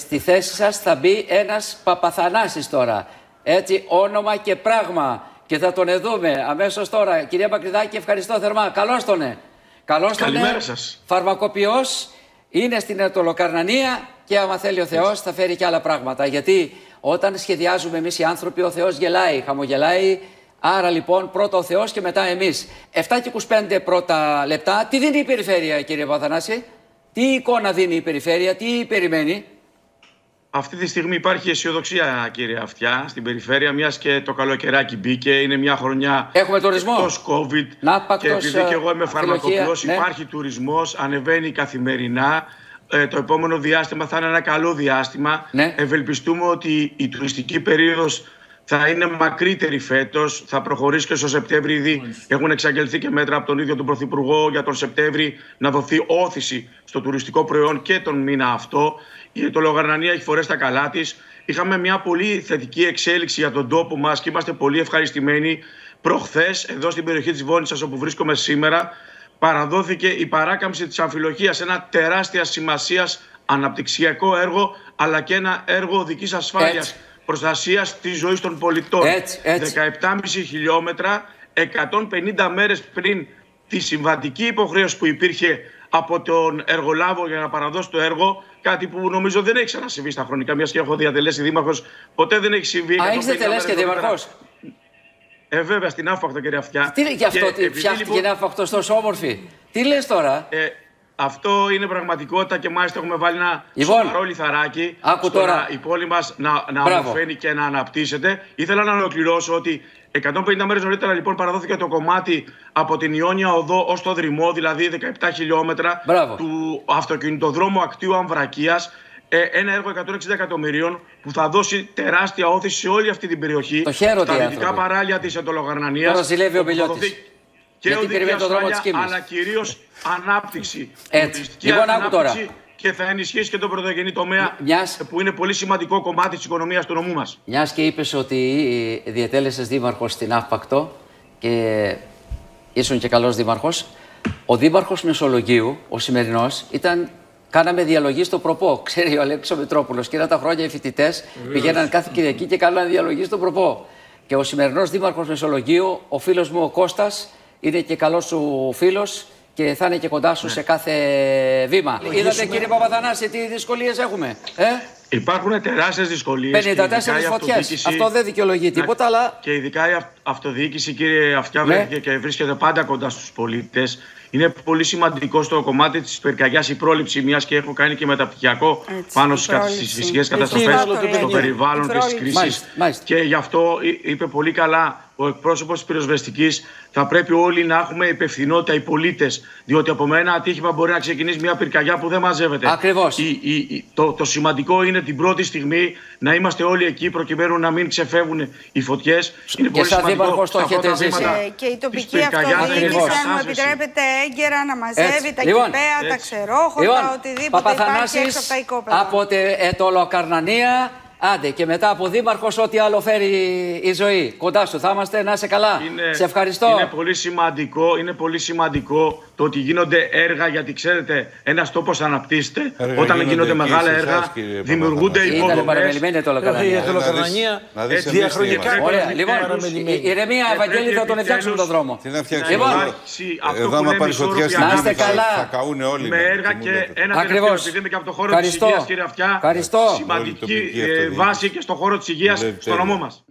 στη θέση σας θα μπει ένας Παπαθανάσης τώρα. Έτσι, όνομα και πράγμα. Και θα τον δούμε αμέσως τώρα. Κυρία Μακρυδάκη, ευχαριστώ θερμά. Καλώς τονε. Καλημέρα σας. Φαρμακοποιός, είναι στην Ετωλοκαρνανία και άμα θέλει ο Θεός θα φέρει και άλλα πράγματα. Γιατί όταν σχεδιάζουμε εμείς οι άνθρωποι, ο Θεός γελάει, χαμογελάει. Άρα λοιπόν πρώτα ο Θεός και μετά εμείς. 7 και 25 πρώτα λεπτά. Τι δίνει η περιφέρεια, κύριε Παπαθανάση? Τι εικόνα δίνει η περιφέρεια, τι περιμένει? Αυτή τη στιγμή υπάρχει αισιοδοξία, κύριε Αυτιά, στην περιφέρεια, μιας και το καλοκαιράκι μπήκε. Είναι μια χρονιά εκτός COVID. Και επειδή και εγώ είμαι φαρμακοποιός, υπάρχει τουρισμός, ανεβαίνει καθημερινά. Το επόμενο διάστημα θα είναι ένα καλό διάστημα. Ευελπιστούμε ότι η τουριστική περίοδος θα είναι μακρύτερη φέτος, θα προχωρήσει και στο Σεπτέμβρη. Ήδη έχουν εξαγγελθεί και μέτρα από τον ίδιο τον Πρωθυπουργό για τον Σεπτέμβρη να δοθεί όθηση στο τουριστικό προϊόν και τον μήνα αυτό. Η Ετωλοκαρνανία έχει φορέσει τα καλά της. Είχαμε μια πολύ θετική εξέλιξη για τον τόπο μας και είμαστε πολύ ευχαριστημένοι. Προχθές, εδώ στην περιοχή της Βόνισσας, όπου βρίσκομαι σήμερα, παραδόθηκε η παράκαμψη της αμφιλοχείας, ένα τεράστια σημασίας αναπτυξιακό έργο, αλλά και ένα έργο οδικής ασφάλειας, προστασίας της ζωής των πολιτών. 17,5 χιλιόμετρα, 150 μέρες πριν τη συμβατική υποχρέωση που υπήρχε από τον εργολάβο για να παραδώσει το έργο, κάτι που νομίζω δεν έχει ξανασυμβεί στα χρονικά, μιας και έχω διατελέσει δήμαρχος, ποτέ δεν έχει συμβεί. Έχεις διατελέσει και δήμαρχος? Βέβαια, στην Άφακτο, κύριε Αυτιά. Τι γι' αυτό φτιάχτηκε η Άφακτο τόσο όμορφη? Τι λες τώρα? Αυτό είναι πραγματικότητα και μάλιστα έχουμε βάλει ένα σοβαρό λιθαράκι τώρα η πόλη μας να ομορφαίνει και να αναπτύσσεται. Ήθελα να ολοκληρώσω ότι 150 μέρες νωρίτερα λοιπόν παραδόθηκε το κομμάτι από την Ιόνια Οδό ως το Δρυμό, δηλαδή 17 χιλιόμετρα του αυτοκινητοδρόμου Ακτίου Αμβρακίας. Ένα έργο 160 εκατομμυρίων που θα δώσει τεράστια όθηση σε όλη αυτή την περιοχή. Στα δυτικά παράλια της Ετωλοκαρνανίας. Τώρα ζηλεύει ο Πιλιώτης. Και οδική ασφάλεια, αλλά κυρίως ανάπτυξη. Λοιπόν, άκου τώρα. Και θα ενισχύσει και τον πρωτογενή τομέα, που είναι πολύ σημαντικό κομμάτι της οικονομίας του νομού μας. Μιας και είπες ότι διετέλεσες δήμαρχος στην Άφπακτο και ήσουν και καλός δήμαρχος, ο δήμαρχος Μεσολογγίου, ο σημερινός, κάναμε διαλογή στο Προπό. Ξέρει ο Αλέξης Μητρόπουλος. Και ένα τα χρόνια οι φοιτητές πηγαίναν κάθε Κυριακή και κάνανε διαλογή στο Προπό. Και ο σημερινός δήμαρχος Μεσολογγίου, ο φίλος μου ο Κώστας, είναι και καλός σου φίλος και θα είναι και κοντά σου σε κάθε βήμα. Είδατε, κύριε Παπαθανάση, τι δυσκολίες έχουμε? Υπάρχουν τεράστιες δυσκολίες. 54 φωτιές. Αυτό δεν δικαιολογεί τίποτα, αλλά. Και ειδικά η αυτοδιοίκηση, κύριε Αυτιά, και βρίσκεται πάντα κοντά στους πολίτες. Είναι πολύ σημαντικό στο κομμάτι της πυρκαγιάς η πρόληψη, μιας και έχω κάνει και μεταπτυχιακό πάνω στις φυσικές καταστροφές, το περιβάλλον και στις κρίσεις. Και γι' αυτό είπε πολύ καλά ο εκπρόσωπος της πυροσβεστικής, θα πρέπει όλοι να έχουμε υπευθυνότητα, οι πολίτες. Διότι από ένα ατύχημα μπορεί να ξεκινήσει μια πυρκαγιά που δεν μαζεύεται. Ακριβώς. Το σημαντικό είναι την πρώτη στιγμή να είμαστε όλοι εκεί προκειμένου να μην ξεφεύγουν οι φωτιές. Είναι πολύ σημαντικό. Και η τοπική αυτοδιοίκηση, αν μου επιτρέπετε, έγκαιρα να μαζεύει τα κηπαία, τα ξερόχορτα, οτιδήποτε υπάρχει έξω από τα οικόπεδα. Από Ετωλοκαρνανία. Άντε και μετά από δήμαρχος, ό,τι άλλο φέρει η ζωή. Κοντά σου θα είμαστε, να είσαι καλά. Σε ευχαριστώ. Είναι πολύ σημαντικό το ότι γίνονται έργα, γιατί ξέρετε, ένας τόπος αναπτύσσεται. Όταν γίνονται μεγάλα έργα, δημιουργούνται υποδομές. Είναι παραμελημένη η Ετωλοκαρνανία διαχρονικά. Λοιπόν, ηρεμία, Ευαγγέλη, θα τον φτιάξουμε τον δρόμο. Τι να φτιάξουμε? Εδώ άμα πάρει φωτιά στην Άφη θα καούν όλοι. Με έργα και ένα τελευταίο, επειδή είμαι και από το χώρο της υγείας, κύριε Αυτιά, σημαντική βάση και στον χώρο της υγείας στο νομό μας.